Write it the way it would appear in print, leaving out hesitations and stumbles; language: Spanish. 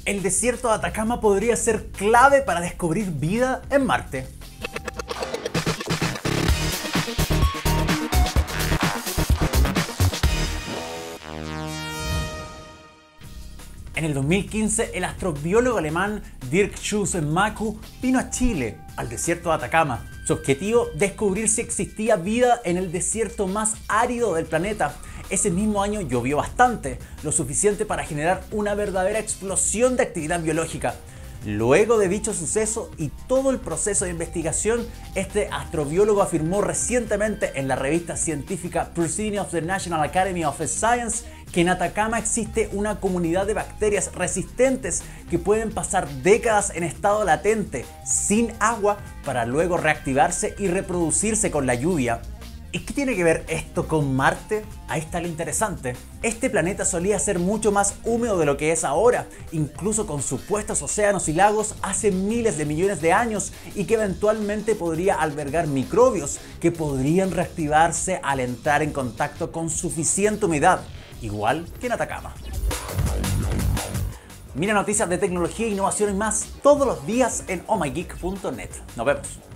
El desierto de Atacama podría ser clave para descubrir vida en Marte. En el 2015, el astrobiólogo alemán Dirk Schuster-Maku vino a Chile, al desierto de Atacama. Su objetivo, descubrir si existía vida en el desierto más árido del planeta. Ese mismo año llovió bastante, lo suficiente para generar una verdadera explosión de actividad biológica. Luego de dicho suceso y todo el proceso de investigación, este astrobiólogo afirmó recientemente en la revista científica Proceedings of the National Academy of Science que en Atacama existe una comunidad de bacterias resistentes que pueden pasar décadas en estado latente, sin agua, para luego reactivarse y reproducirse con la lluvia. ¿Y qué tiene que ver esto con Marte? Ahí está lo interesante. Este planeta solía ser mucho más húmedo de lo que es ahora, incluso con supuestos océanos y lagos hace miles de millones de años, y que eventualmente podría albergar microbios que podrían reactivarse al entrar en contacto con suficiente humedad, igual que en Atacama. Mira noticias de tecnología, innovación y más todos los días en ohmygeek.net. Nos vemos.